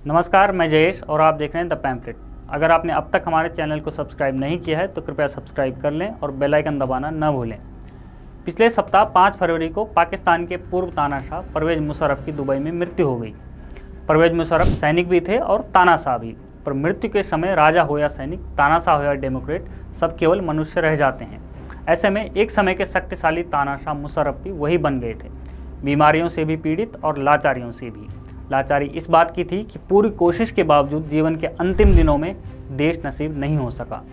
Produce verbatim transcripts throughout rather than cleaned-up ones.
नमस्कार, मैं जयेश और आप देख रहे हैं द पैम्फलेट। अगर आपने अब तक हमारे चैनल को सब्सक्राइब नहीं किया है तो कृपया सब्सक्राइब कर लें और बेल आइकन दबाना न भूलें। पिछले सप्ताह पाँच फरवरी को पाकिस्तान के पूर्व तानाशाह परवेज़ मुशर्रफ की दुबई में मृत्यु हो गई। परवेज़ मुशर्रफ सैनिक भी थे और तानाशाह भी, पर मृत्यु के समय राजा हो या सैनिक, तानाशाह हो या डेमोक्रेट, सब केवल मनुष्य रह जाते हैं। ऐसे में एक समय के शक्तिशाली तानाशाह मुशर्रफ भी वही बन गए थे, बीमारियों से भी पीड़ित और लाचारियों से भी। लाचारी इस बात की थी कि पूरी कोशिश के बावजूद जीवन के अंतिम दिनों में देश नसीब नहीं हो सका।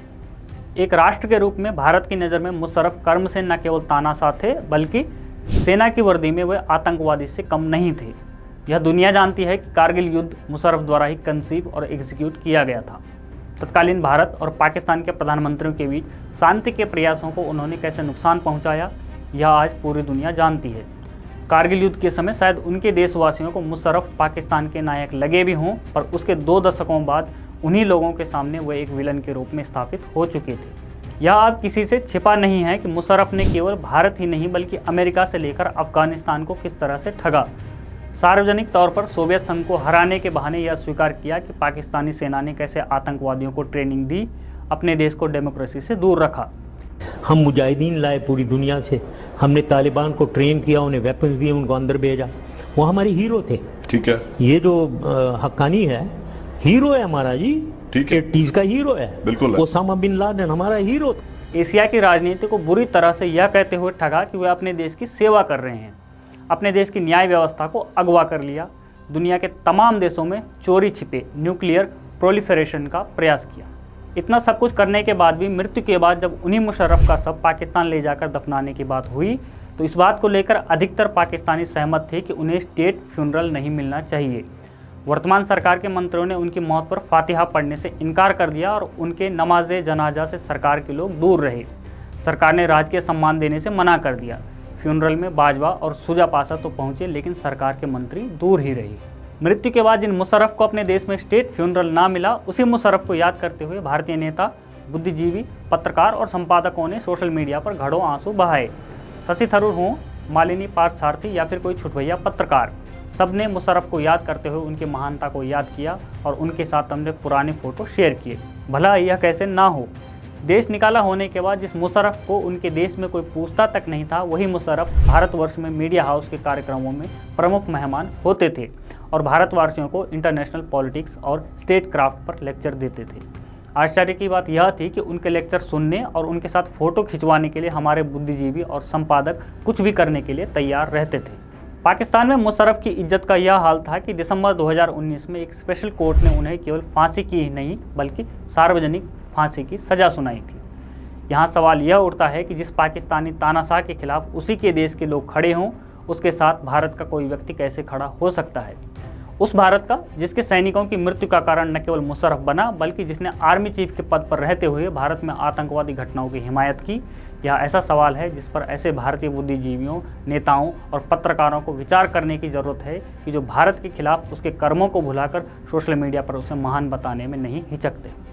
एक राष्ट्र के रूप में भारत की नज़र में मुशर्रफ कर्म से न केवल तानाशाह थे, बल्कि सेना की वर्दी में वे आतंकवादी से कम नहीं थे। यह दुनिया जानती है कि कारगिल युद्ध मुशर्रफ द्वारा ही कंसीव और एग्जीक्यूट किया गया था। तत्कालीन भारत और पाकिस्तान के प्रधानमंत्रियों के बीच शांति के प्रयासों को उन्होंने कैसे नुकसान पहुँचाया, यह आज पूरी दुनिया जानती है। कारगिल युद्ध के समय शायद उनके देशवासियों को मुशर्रफ पाकिस्तान के नायक लगे भी हों, पर उसके दो दशकों बाद उन्हीं लोगों के सामने वे एक विलन के रूप में स्थापित हो चुके थे। यह अब किसी से छिपा नहीं है कि मुशर्रफ ने केवल भारत ही नहीं बल्कि अमेरिका से लेकर अफगानिस्तान को किस तरह से ठगा। सार्वजनिक तौर पर सोवियत संघ को हराने के बहाने यह स्वीकार किया कि पाकिस्तानी सेना ने कैसे आतंकवादियों को ट्रेनिंग दी, अपने देश को डेमोक्रेसी से दूर रखा। हम मुजाहिदीन लाए पूरी दुनिया से, हमने तालिबान को ट्रेन किया, उन्हें वेपन्स दिए, उनको अंदर भेजा। वो हमारे हीरो थे। ठीक है, ये जो हक्कानी है हीरो है हमारा जी। ठीक है, तीस का हीरो है, बिल्कुल। ओसामा बिन लादेन हमारा हीरो था। एशिया की राजनीति को बुरी तरह से यह कहते हुए ठगा कि वे अपने देश की सेवा कर रहे हैं, अपने देश की न्याय व्यवस्था को अगवा कर लिया, दुनिया के तमाम देशों में चोरी छिपे न्यूक्लियर प्रोलिफरेशन का प्रयास किया। इतना सब कुछ करने के बाद भी मृत्यु के बाद जब उन्हीं मुशर्रफ का शव पाकिस्तान ले जाकर दफनाने की बात हुई तो इस बात को लेकर अधिकतर पाकिस्तानी सहमत थे कि उन्हें स्टेट फ्यूनरल नहीं मिलना चाहिए। वर्तमान सरकार के मंत्रियों ने उनकी मौत पर फातिहा पढ़ने से इनकार कर दिया और उनके नमाज जनाजा से सरकार के लोग दूर रहे। सरकार ने राजकीय सम्मान देने से मना कर दिया। फ्यूनरल में बाजवा और सुजा पासा तो पहुँचे, लेकिन सरकार के मंत्री दूर ही रहे। मृत्यु के बाद जिन मुशर्रफ को अपने देश में स्टेट फ्यूनरल ना मिला, उसी मुशर्रफ को याद करते हुए भारतीय नेता, बुद्धिजीवी, पत्रकार और संपादकों ने सोशल मीडिया पर घड़ों आंसू बहाए। शशि थरूर हों, मालिनी पार्थसारथी या फिर कोई छुटभैया पत्रकार, सब ने मुशर्रफ को याद करते हुए उनकी महानता को याद किया और उनके साथ हमने पुराने फोटो शेयर किए। भला यह कैसे ना हो। देश निकाला होने के बाद जिस मुशर्रफ को उनके देश में कोई पूछता तक नहीं था, वही मुशर्रफ भारतवर्ष में मीडिया हाउस के कार्यक्रमों में प्रमुख मेहमान होते थे और भारतवासियों को इंटरनेशनल पॉलिटिक्स और स्टेट क्राफ्ट पर लेक्चर देते थे। आश्चर्य की बात यह थी कि उनके लेक्चर सुनने और उनके साथ फ़ोटो खिंचवाने के लिए हमारे बुद्धिजीवी और संपादक कुछ भी करने के लिए तैयार रहते थे। पाकिस्तान में मुशर्रफ की इज्जत का यह हाल था कि दिसंबर दो हज़ार उन्नीस में एक स्पेशल कोर्ट ने उन्हें केवल फांसी की ही नहीं बल्कि सार्वजनिक फांसी की सज़ा सुनाई थी। यहाँ सवाल यह उठता है कि जिस पाकिस्तानी तानाशाह के खिलाफ उसी के देश के लोग खड़े हों, उसके साथ भारत का कोई व्यक्ति कैसे खड़ा हो सकता है। उस भारत का जिसके सैनिकों की मृत्यु का कारण न केवल मुशर्रफ बना, बल्कि जिसने आर्मी चीफ के पद पर रहते हुए भारत में आतंकवादी घटनाओं की हिमायत की। यह ऐसा सवाल है जिस पर ऐसे भारतीय बुद्धिजीवियों, नेताओं और पत्रकारों को विचार करने की ज़रूरत है कि जो भारत के खिलाफ उसके कर्मों को भुलाकर सोशल मीडिया पर उसे महान बताने में नहीं हिचकते।